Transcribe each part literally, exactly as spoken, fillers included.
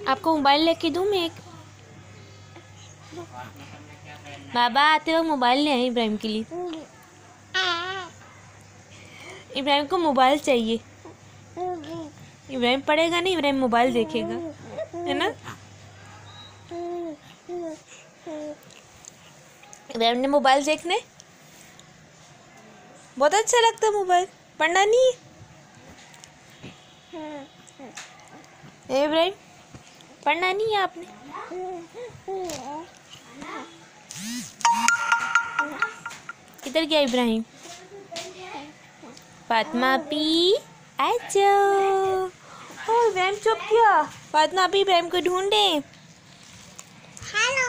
आपको मोबाइल लेके दूँ मैं एक? बाबा आते वक्त मोबाइल ले आए इब्राहिम के लिए। इब्राहिम को मोबाइल चाहिए। इब्राहिम पढ़ेगा नहीं, इब्राहिम मोबाइल देखेगा, है ना? इब्राहिम ने मोबाइल देखने बहुत अच्छा लगता है। मोबाइल पढ़ना नहीं है इब्राहिम, पढ़ना नहीं है आपने? किधर गया इब्राहिम? फातिमा पी आ जाओ। ओ इब्राहिम चुप किया। फातिमा पी इब्राहिम को ढूंढे। Hello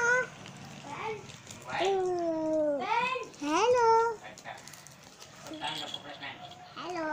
hello hello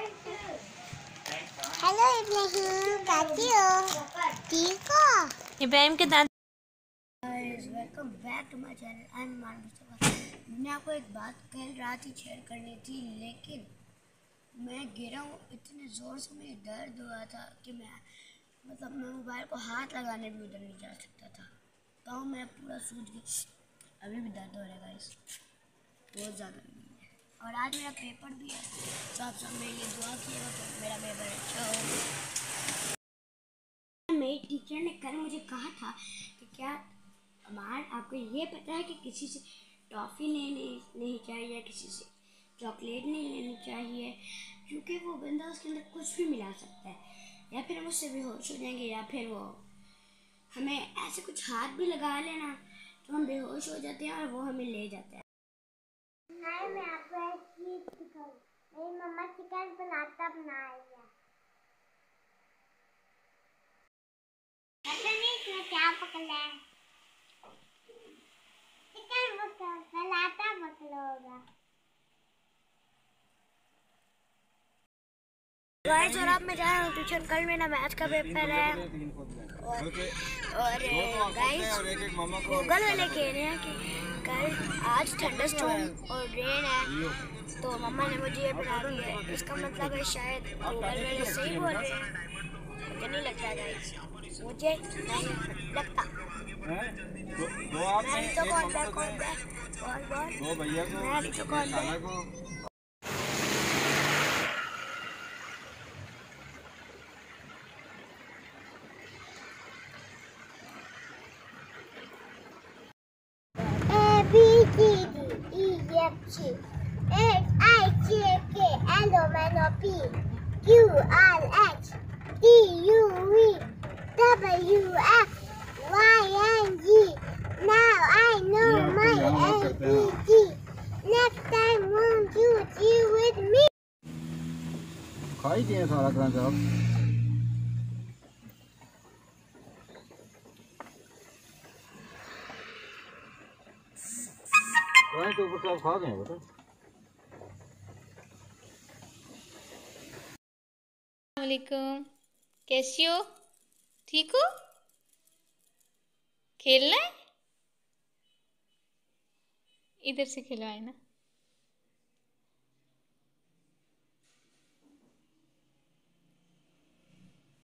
hello Ibrahim, कैसी हो? ठीक हो? इब्राहिम के दांत। Welcome back to my channel. I am Mustafa. मैंने आपको एक बात कल रात ही शेयर करनी थी, लेकिन मैं गिरा हूँ इतने ज़ोर से, मुझे दर्द हुआ था कि मैं मतलब मैं मोबाइल को हाथ लगाने भी उधर नहीं जा सकता था। तो मैं पूरा सूझ गया। अभी भी दर्द हो रहा है गाइस, बहुत ज़्यादा नहीं है। और आज मेरा पेपर भी है, तो आप सब मेरे लिए दुआ कीजिएगा तो मेरा पेपर अच्छा हो। मेरी टीचर ने कल मुझे कहा था कि क्या अमान, आपको ये पता है कि किसी से टॉफ़ी लेनी नहीं चाहिए या किसी से चॉकलेट नहीं लेनी चाहिए, क्योंकि वो बंदा उसके अंदर कुछ भी मिला सकता है, या फिर हम उससे बेहोश हो जाएंगे, या फिर वो हमें ऐसे कुछ हाथ भी लगा लेना तो हम बेहोश हो जाते हैं और वो हमें ले जाता है। नहीं, मैं आपको एक चीज़ दिखाऊं। मेरी मम्मा चिकन बनाता बनाई है। पता नहीं इसमें क्या पकड़ा है। चिकन पकड़ बनाता पकड़ा होगा। गाइस, और अब मैं जा रहा हूँ ट्यूशन। कल मेरा मैथ्स का पेपर है और और गाइस गूगल वाले कह रहे हैं कि कल आज थंडरस्टॉर्म और रेन है, तो मम्मा ने मुझे ये बना दी है। इसका मतलब है शायद गूगल वाले सही बोल रहे हैं। मुझे नहीं लगता गाइस, मुझे नहीं लगता। मैं तो कौन है कौन है कौन बोल मैं तो कौन है। A B C D E F G H I J K L M N O P Q R S T U V W X Y and Z. Now I know my A B C. Next time won't you deal with me? खाई दिए सारा crunch आप। Crunch ऊपर से आप खा गए बेटा। वालेकुम, कैसी हो? ठीक हो? खेलना है? इधर से खिलवाए ना।